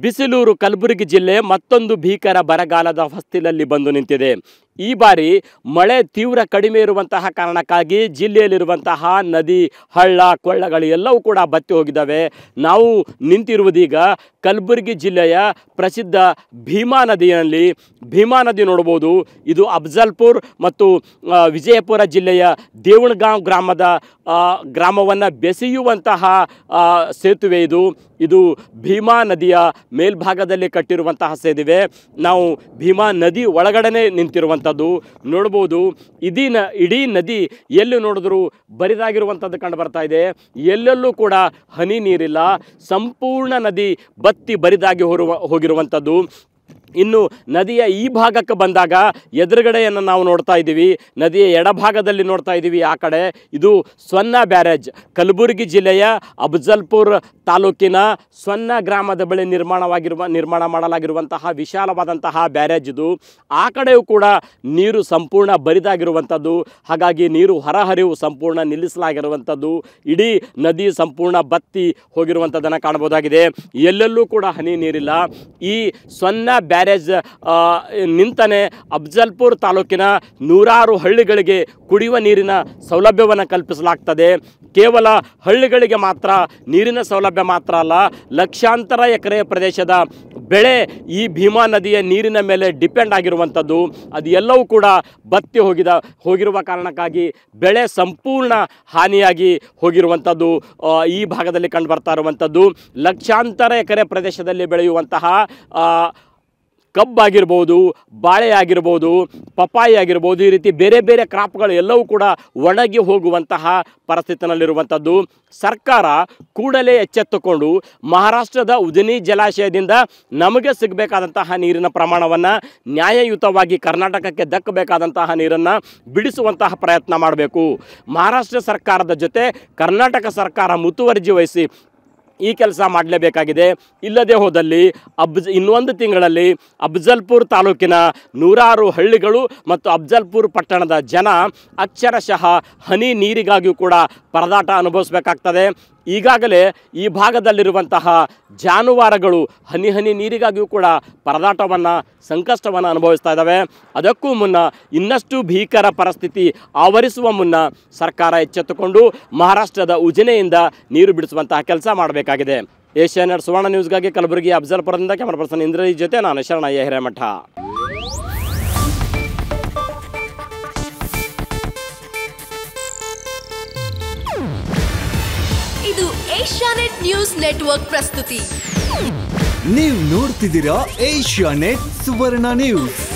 ಬಿಸಿಲೂರು ಕಲಬುರಗಿ ಜಿಲ್ಲೆ ಮತ್ತೊಂದು ಭೀಕರ ಬರಗಾಲದ ಹೊಸ್ತಿಲಲ್ಲಿ ಬಂದು ನಿಂತಿದೆ. ಈ ಬಾರಿ ಮಳೆ ತೀವ್ರ ಕಡಿಮೆ ಇರುವಂತಹ ಕಾರಣಕ್ಕಾಗಿ ಜಿಲ್ಲೆಯಲ್ಲಿರುವಂತಹ ನದಿ ಹಳ್ಳ ಕೊಳ್ಳಗಳು ಎಲ್ಲವೂ ಕೂಡ ಬತ್ತಿ ಹೋಗಿದ್ದಾವೆ. ನಾವು ನಿಂತಿರುವುದೀಗ ಕಲಬುರಗಿ ಜಿಲ್ಲೆಯ ಪ್ರಸಿದ್ಧ ಭೀಮಾ ನದಿಯಲ್ಲಿ. ಭೀಮಾ ನದಿ ನೋಡ್ಬೋದು. ಇದು ಅಫಜಲ್ಪುರ್ ಮತ್ತು ವಿಜಯಪುರ ಜಿಲ್ಲೆಯ ದೇವಣಗಾಂವ್ ಗ್ರಾಮವನ್ನು ಬೆಸೆಯುವಂತಹ ಸೇತುವೆ ಇದು ಭೀಮಾ ನದಿಯ ಮೇಲ್ಭಾಗದಲ್ಲಿ ಕಟ್ಟಿರುವಂತಹ ಸೇತುವೆ. ನಾವು ಭೀಮಾ ನದಿ ಒಳಗಡೆ ನಿಂತಿರುವಂಥದ್ದು ನೋಡ್ಬೋದು. ಇಡೀ ನದಿ ಎಲ್ಲಿ ನೋಡಿದ್ರು ಬರಿದಾಗಿರುವಂಥದ್ದು ಕಂಡು ಬರ್ತಾ ಇದೆ. ಎಲ್ಲೆಲ್ಲೂ ಕೂಡ ಹನಿ ನೀರಿಲ್ಲ. ಸಂಪೂರ್ಣ ನದಿ ಬತ್ತಿ ಬರಿದಾಗಿ ಹೋಗಿರುವಂಥದ್ದು. ಇನ್ನು ನದಿಯ ಈ ಭಾಗಕ್ಕೆ ಬಂದಾಗ ಎದುರುಗಡೆಯನ್ನು ನಾವು ನೋಡ್ತಾ ಇದ್ದೀವಿ. ನದಿಯ ಎಡಭಾಗದಲ್ಲಿ ನೋಡ್ತಾ ಇದ್ದೀವಿ. ಆ ಕಡೆ ಇದು ಸೊನ್ನ ಬ್ಯಾರೇಜ್. ಕಲಬುರಗಿ ಜಿಲ್ಲೆಯ ಅಫಜಲ್ಪುರ್ ತಾಲೂಕಿನ ಸೊನ್ನ ಗ್ರಾಮದ ಬಳಿ ನಿರ್ಮಾಣ ಮಾಡಲಾಗಿರುವಂತಹ ವಿಶಾಲವಾದಂತಹ ಬ್ಯಾರೇಜ್ ಇದು. ಆ ಕಡೆಯೂ ಕೂಡ ನೀರು ಸಂಪೂರ್ಣ ಬರಿದಾಗಿರುವಂಥದ್ದು. ಹಾಗಾಗಿ ನೀರು ಹೊರಹರಿವು ಸಂಪೂರ್ಣ ನಿಲ್ಲಿಸಲಾಗಿರುವಂಥದ್ದು. ಇಡೀ ನದಿ ಸಂಪೂರ್ಣ ಬತ್ತಿ ಹೋಗಿರುವಂಥದ್ದನ್ನು ಕಾಣಬಹುದಾಗಿದೆ. ಎಲ್ಲೆಲ್ಲೂ ಕೂಡ ಹನಿ ನೀರಿಲ್ಲ. ಈ ಸೊನ್ನ ಬ್ಯಾರೇಜ್ ನಿಂತನೆ ಅಫಜಲ್ಪುರ್ ತಾಲೂಕಿನ ನೂರಾರು ಹಳ್ಳಿಗಳಿಗೆ ಕುಡಿಯುವ ನೀರಿನ ಸೌಲಭ್ಯವನ್ನು ಕಲ್ಪಿಸಲಾಗ್ತದೆ. ಕೇವಲ ಹಳ್ಳಿಗಳಿಗೆ ಮಾತ್ರ ನೀರಿನ ಸೌಲಭ್ಯ ಮಾತ್ರ ಅಲ್ಲ, ಲಕ್ಷಾಂತರ ಎಕರೆ ಪ್ರದೇಶದ ಬೆಳೆ ಈ ಭೀಮಾ ನದಿಯ ನೀರಿನ ಮೇಲೆ ಡಿಪೆಂಡ್ ಆಗಿರುವಂಥದ್ದು. ಅದು ಎಲ್ಲವೂ ಕೂಡ ಬತ್ತಿ ಹೋಗಿರುವ ಕಾರಣಕ್ಕಾಗಿ ಬೆಳೆ ಸಂಪೂರ್ಣ ಹಾನಿಯಾಗಿ ಹೋಗಿರುವಂಥದ್ದು ಈ ಭಾಗದಲ್ಲಿ ಕಂಡು ಬರ್ತಾ ಇರುವಂಥದ್ದು. ಲಕ್ಷಾಂತರ ಎಕರೆ ಪ್ರದೇಶದಲ್ಲಿ ಬೆಳೆಯುವಂತಹ ಕಬ್ಬಾಗಿರ್ಬೋದು, ಬಾಳೆ ಆಗಿರ್ಬೋದು, ಪಪಾಯಿ ಆಗಿರ್ಬೋದು, ಈ ರೀತಿ ಬೇರೆ ಬೇರೆ ಕ್ರಾಪ್ಗಳು ಎಲ್ಲವೂ ಕೂಡ ಒಣಗಿ ಹೋಗುವಂತಹ ಪರಿಸ್ಥಿತಿನಲ್ಲಿರುವಂಥದ್ದು. ಸರ್ಕಾರ ಕೂಡಲೇ ಎಚ್ಚೆತ್ತುಕೊಂಡು ಮಹಾರಾಷ್ಟ್ರದ ಉಜನಿ ಜಲಾಶಯದಿಂದ ನಮಗೆ ಸಿಗಬೇಕಾದಂತಹ ನೀರಿನ ಪ್ರಮಾಣವನ್ನು ನ್ಯಾಯಯುತವಾಗಿ ಕರ್ನಾಟಕಕ್ಕೆ ದಕ್ಕಬೇಕಾದಂತಹ ನೀರನ್ನು ಬಿಡಿಸುವಂತಹ ಪ್ರಯತ್ನ ಮಾಡಬೇಕು. ಮಹಾರಾಷ್ಟ್ರ ಸರ್ಕಾರದ ಜೊತೆ ಕರ್ನಾಟಕ ಸರ್ಕಾರ ಮುತುವರ್ಜಿ ವಹಿಸಿ ಈ ಕೆಲಸ ಮಾಡಲೇಬೇಕಾಗಿದೆ. ಇಲ್ಲದೆ ಹೋದಲ್ಲಿ ಇನ್ನೊಂದು ತಿಂಗಳಲ್ಲಿ ಅಫಜಲ್ಪುರ್ ತಾಲೂಕಿನ ನೂರಾರು ಹಳ್ಳಿಗಳು ಮತ್ತು ಅಫಜಲ್ಪುರ್ ಪಟ್ಟಣದ ಜನ ಅಕ್ಷರಶಃ ಹನಿ ನೀರಿಗಾಗಿಯೂ ಕೂಡ ಪರದಾಟ ಅನುಭವಿಸಬೇಕಾಗ್ತದೆ. ಈಗಾಗಲೇ ಈ ಭಾಗದಲ್ಲಿರುವಂತಹ ಜಾನುವಾರುಗಳು ಹನಿ ನೀರಿಗಾಗಿಯೂ ಕೂಡ ಪರದಾಟವನ್ನು ಸಂಕಷ್ಟವನ್ನು ಅನುಭವಿಸ್ತಾ ಇದ್ದಾವೆ. ಅದಕ್ಕೂ ಮುನ್ನ ಇನ್ನಷ್ಟು ಭೀಕರ ಪರಿಸ್ಥಿತಿ ಆವರಿಸುವ ಮುನ್ನ ಸರ್ಕಾರ ಎಚ್ಚೆತ್ತುಕೊಂಡು ಮಹಾರಾಷ್ಟ್ರದ ಉಜನೆಯಿಂದ ನೀರು ಬಿಡಿಸುವಂತಹ ಕೆಲಸ ಮಾಡಬೇಕಾಗಿದೆ. ಏಷ್ಯಾನೆಟ್ ಸುವರ್ಣ ನ್ಯೂಸ್ಗಾಗಿ ಕಲಬುರಗಿ ಅಫಜಲ್ಪುರದಿಂದ ಕ್ಯಾಮರಾ ಪರ್ಸನ್ ಇಂದ್ರಜಿತ್ ಜೊತೆ ನಾನು ಶರಣಯ್ಯ ಹಿರೇಮಠ. ಇದು ಏಷ್ಯಾನೆಟ್ ನ್ಯೂಸ್ ನೆಟ್ವರ್ಕ್ ಪ್ರಸ್ತುತಿ. ನೀವು ನೋಡ್ತಿದ್ದೀರಾ ಏಷ್ಯಾನೆಟ್ ಸುವರ್ಣ ನ್ಯೂಸ್.